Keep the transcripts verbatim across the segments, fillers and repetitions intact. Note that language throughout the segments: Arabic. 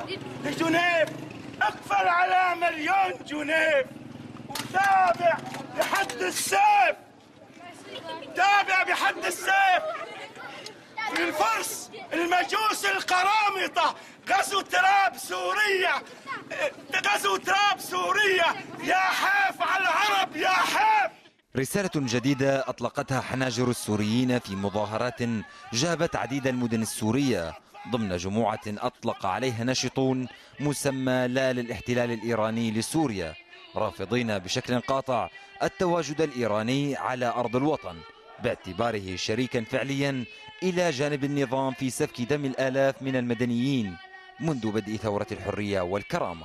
لجنيف، اقفل على مليون جنيف وتابع بحد السيف، تابع بحد السيف. في الفرس المجوس القرامطة غزو تراب سوريا، غزو تراب سوريا، يا حاف على العرب يا حاف. رسالة جديدة أطلقتها حناجر السوريين في مظاهرات جابت عديد المدن السورية ضمن جموعة أطلق عليها ناشطون مسمى لا للاحتلال الإيراني لسوريا، رافضين بشكل قاطع التواجد الإيراني على أرض الوطن باعتباره شريكا فعليا إلى جانب النظام في سفك دم الآلاف من المدنيين منذ بدء ثورة الحرية والكرامة.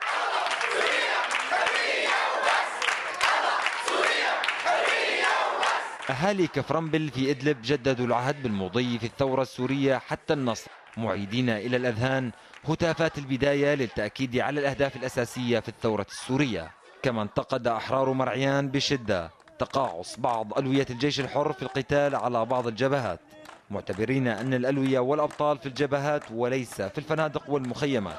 أهالي كفرنبل في إدلب جددوا العهد بالمضي في الثورة السورية حتى النصر، معيدين إلى الأذهان هتافات البداية للتأكيد على الأهداف الأساسية في الثورة السورية. كما انتقد أحرار مرعيان بشدة تقاعس بعض ألوية الجيش الحر في القتال على بعض الجبهات، معتبرين أن الألوية والأبطال في الجبهات وليس في الفنادق والمخيمات.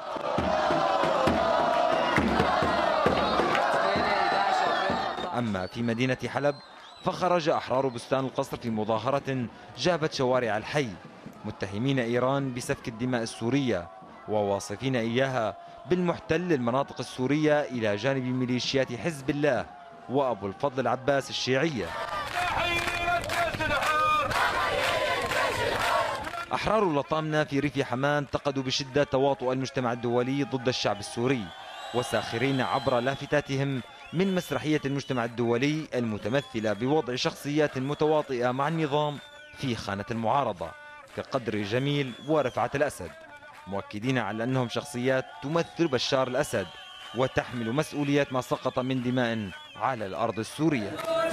أما في مدينة حلب فخرج أحرار بستان القصر في مظاهرة جابت شوارع الحي متهمين إيران بسفك الدماء السورية وواصفين إياها بالمحتل للمناطق السورية إلى جانب ميليشيات حزب الله وأبو الفضل العباس الشيعية. أحرار اللطامنة في ريف حماة انتقدوا بشدة تواطؤ المجتمع الدولي ضد الشعب السوري، وساخرين عبر لافتاتهم من مسرحية المجتمع الدولي المتمثلة بوضع شخصيات متواطئة مع النظام في خانة المعارضة كقدر جميل ورفعت الأسد، مؤكدين على أنهم شخصيات تمثل بشار الأسد وتحمل مسؤولية ما سقط من دماء على الأرض السورية.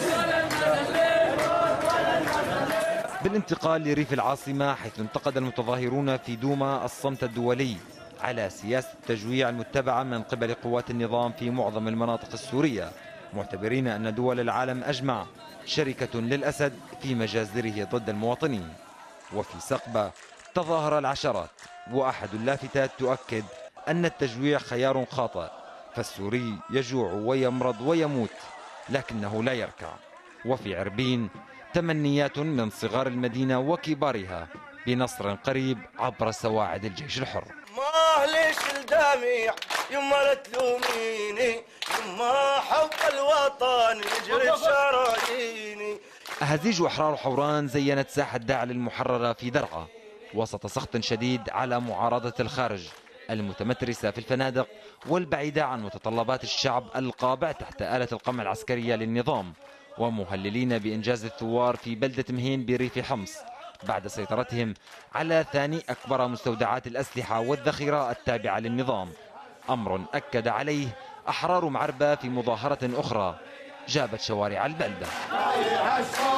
بالانتقال لريف العاصمة، حيث انتقد المتظاهرون في دوما الصمت الدولي على سياسة التجويع المتبعة من قبل قوات النظام في معظم المناطق السورية، معتبرين أن دول العالم أجمع شركة للأسد في مجازره ضد المواطنين. وفي سقبة تظاهر العشرات، وأحد اللافتات تؤكد أن التجويع خيار خاطئ، فالسوري يجوع ويمرض ويموت لكنه لا يركع. وفي عربين تمنيات من صغار المدينة وكبارها بنصر قريب عبر سواعد الجيش الحر. ما ليش الدميع يما لا تلوميني، يما حب الوطن يجري بشراييني. أهازيج أحرار حوران زينت ساحة داعل المحررة في درعا وسط سخط شديد على معارضة الخارج المتمترسة في الفنادق والبعيدة عن متطلبات الشعب القابع تحت آلة القمع العسكرية للنظام، ومهللين بإنجاز الثوار في بلدة مهين بريف حمص بعد سيطرتهم على ثاني أكبر مستودعات الأسلحة والذخيرة التابعة للنظام، أمر أكد عليه أحرار معربة في مظاهرة أخرى جابت شوارع البلدة.